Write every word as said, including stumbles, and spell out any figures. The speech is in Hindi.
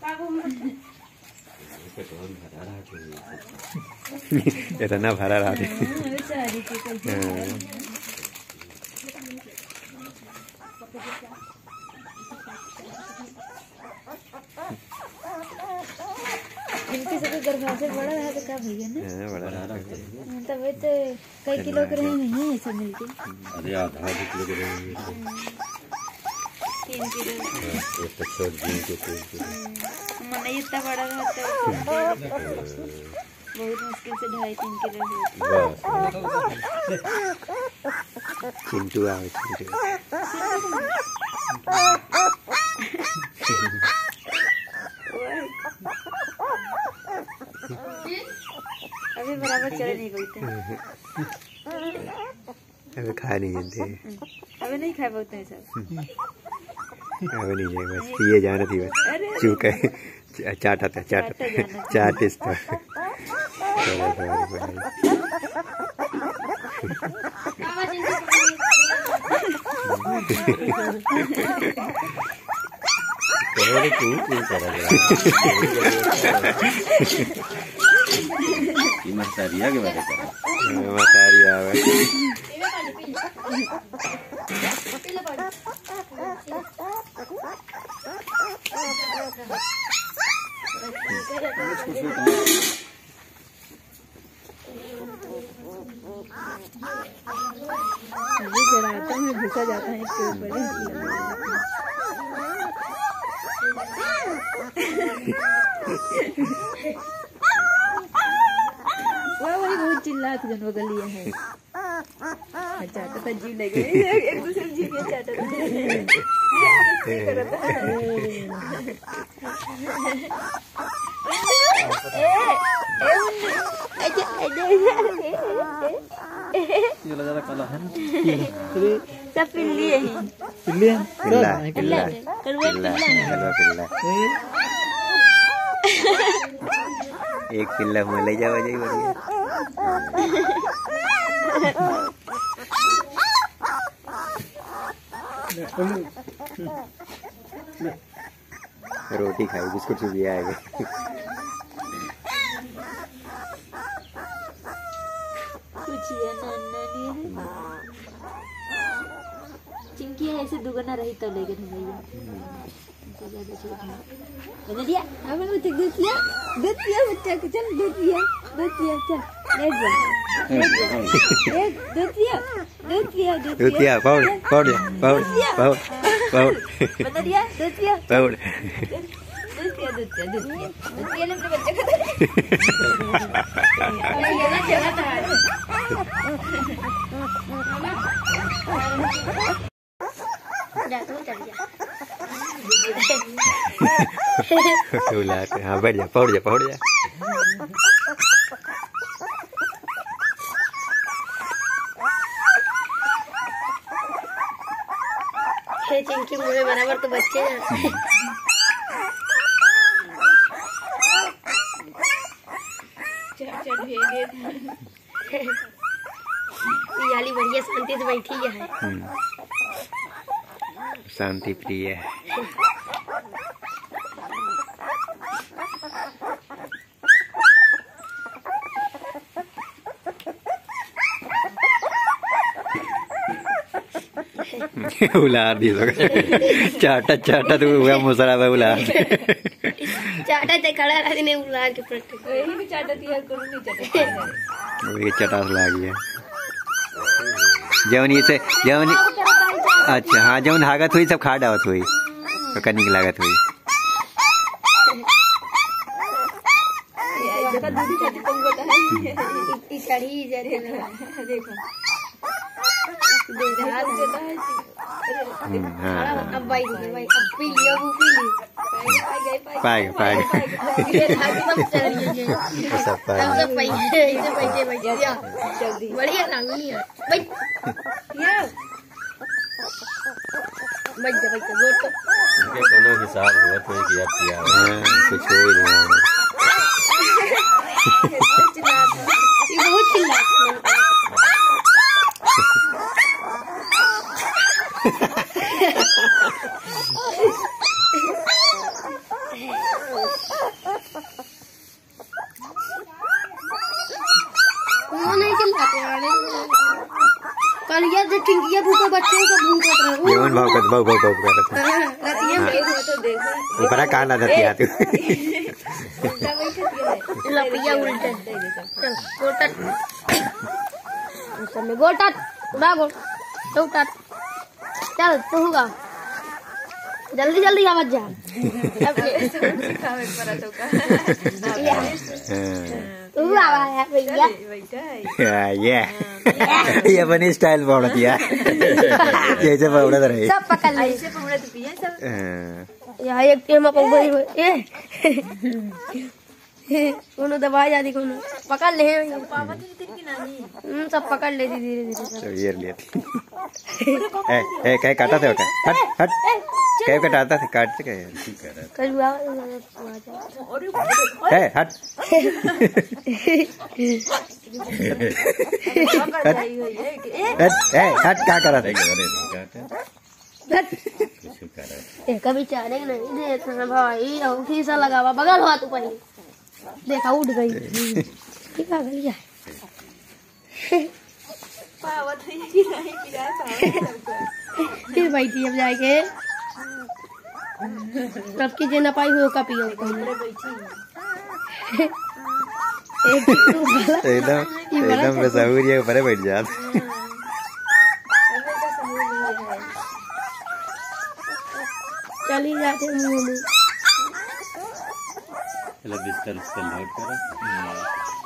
इतना भरा रहा इनके सबके गर्भाशय बड़ा रहा तो क्या भैया ना बड़ा रहा तब तो कई किलो के रहे नहीं है सब मिलके। अरे आधा आधा किलो के रहे तीन किलो तो छोड़ दिन के तीन किलो मन इतना बड़ा रहा तो बहुत मुश्किल से ढाई तीन किलो चिंटू आओ चिंटू अभी बराबर चल नहीं पाते अभी खा नहीं जानते अभी नहीं खा पाते हैं सब अभी नहीं जाए बस पिए जाना थी बस चूक है चाटा था चाटा चाट इसका मसारिया के बारे में मसारिया अभी चढ़ाता हूँ घुसा जाता है इसके ऊपर वह वही बहुत चिल्ला था जन बगलिया है चाटा था जीव लगे एक दूसरे जीव ये चाटा था ये लगा रहा काला है ना सब पिल्ली है पिल्ली है पिल्ला पिल्ला पिल्ला पिल्ला पिल्ला एक पिल्ला में ले जाओ जाइए बढ़िया रोटी खाई बिस्कुट भी आएगा कुछ ये नाना नहीं है चिंकी है ऐसे दुगना रही तो लेके भैया दिया हमें बच्चे दूध पिया दूध पिया बच्चा को चल दूध पिया दूध पिया चल लेट जा दूध पिया दूध पिया दूध पिया पाउड पाउड पाउड पाउड पाउड बता दिया दूध पिया पाउड दूध पिया दूध पिया दूध पिया दूध पिया ले अपने बच्चे को अरे ये ना चला था जा तू चल जा हाँ बैठ जा पौड़ जा पौड़ जा चिंकी मुझे बराबर तो बच्चे याली बढ़िया शांति से बैठी है शांति प्रिय है उलार दी चाटा चाटा तो हुआ मुसरा में उलार चाटा ते खड़ा रही ने उलार के पलट यही भी चाटा दिया करो नहीं चाटा ये चटास लागी है जवन ये से जवन अच्छा हाँ जवन हागत हुई सब खा डावत हुई तो कनिक लागत हुई चढ़ी जाते देखो अब भाई भाई अब पी लिया वो पी ली पाएगा पाएगा सब पाएगा सब पैसे इसे पैसे पैसे दिया बढ़िया ना नहीं है भाई ये भाई जब भाई वो तो ये कोनो हिसाब हुआ तो एक याद किया कुछ हो ही नहीं ये बहुत चिल्लाता जो टिंकिया भूखे बच्चे सब भूखे रहे ये मन भाव कर भाव भाव भाव कर रतिया तो देखो ऊपर कान ना दती आ तू लपिया उल्टे चल गोटट चल गोटट उड़ा गोट उठट चल तू गा जल्दी जल्दी आवाज जा तू आवा है भैया ये ये बनी स्टाइल पौड़ा दिया जैसे पौड़ा रही सब पकड़ ले ऐसे पकड़ा तो पिया सब यहाँ एक टीम में पकड़ ये कोनो दवाई आदि कोनो पकड़ ले पापा की तीन की नानी हम सब पकड़ ले धीरे धीरे सब तो ये लिया ए ए क्या काटा थे क्या हट हट क्या काटा था काटते क्या यार ठीक कर रहा कल हुआ है हट हट ए हट क्या कर रहा था कभी चारे नहीं देखा भाई फीसा लगावा बगल हुआ तू पहले देखा उठ गई ठीक है गई पावा तो ये नहीं पिला पावा फिर बैठी अब जाके तब की जे न पाई हो का पियो एकदम एकदम बेसहुरी है ऊपर बैठ जात चली जाते मुंह में बिस्तर बिस्तर लोड करो।